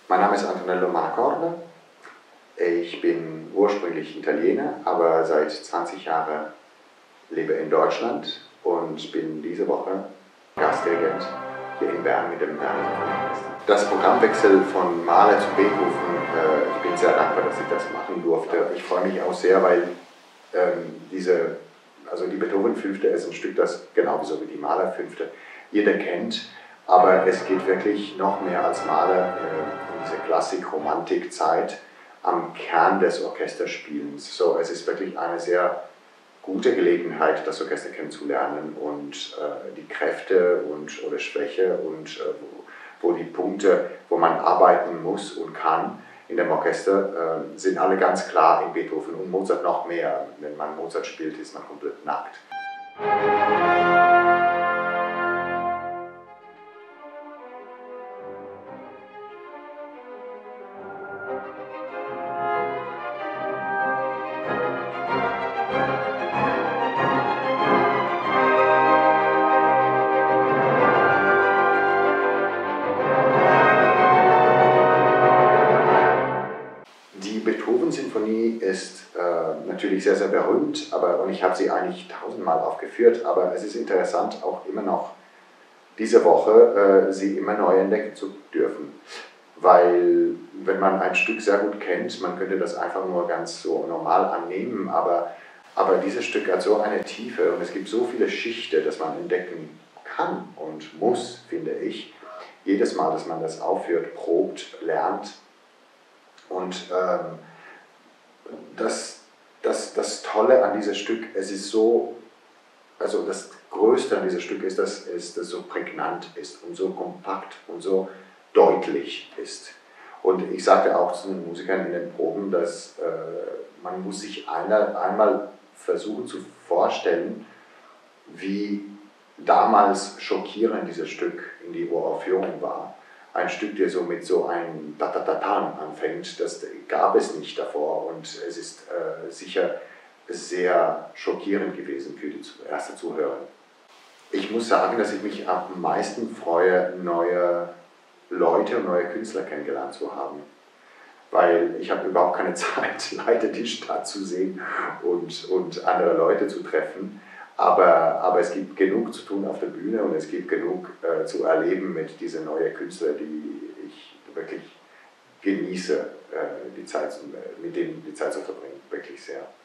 Mein Name ist Antonello Marcorda. Ich bin ursprünglich Italiener, aber seit 20 Jahren lebe in Deutschland und bin diese Woche Gastdirigent hier in Bern mit dem Berner Symphonieorchester. Das Programmwechsel von Mahler zu Beethoven, ich bin sehr dankbar, dass ich das machen durfte. Ich freue mich auch sehr, weil die Beethoven Fünfte ist ein Stück, das genauso wie die Mahler Fünfte jeder kennt, aber es geht wirklich noch mehr als Mahler in diese Klassik-Romantik-Zeit am Kern des Orchesterspielens. So, es ist wirklich eine sehr gute Gelegenheit, das Orchester kennenzulernen und die Kräfte oder Schwäche und wo die Punkte, wo man arbeiten muss und kann in dem Orchester, sind alle ganz klar in Beethoven und Mozart noch mehr. Wenn man Mozart spielt, ist man komplett nackt. Die Beethoven-Sinfonie ist natürlich sehr, sehr berühmt, und ich habe sie eigentlich tausendmal aufgeführt, aber es ist interessant, auch immer noch diese Woche sie immer neu entdecken zu dürfen. Weil, wenn man ein Stück sehr gut kennt, man könnte das einfach nur ganz so normal annehmen, aber dieses Stück hat so eine Tiefe und es gibt so viele Schichten, dass man entdecken kann und muss, finde ich. Jedes Mal, dass man das aufführt, probt, lernt. Und das Tolle an diesem Stück, es ist so, also das Größte an diesem Stück ist, dass es so prägnant ist und so kompakt und so deutlich ist. Und ich sagte auch zu den Musikern in den Proben, dass man muss sich einmal versuchen zu vorstellen, wie damals schockierend dieses Stück in die Uraufführung war. Ein Stück, der so mit so einem Tatatatan anfängt, das gab es nicht davor und es ist sicher sehr schockierend gewesen für die erste Zuhörer. Ich muss sagen, dass ich mich am meisten freue, neue Leute und neue Künstler kennengelernt zu haben. Weil ich habe überhaupt keine Zeit, leider die Stadt zu sehen und andere Leute zu treffen. Aber es gibt genug zu tun auf der Bühne und es gibt genug zu erleben mit diesen neuen Künstlern, die ich wirklich genieße, mit denen die Zeit zu verbringen, wirklich sehr.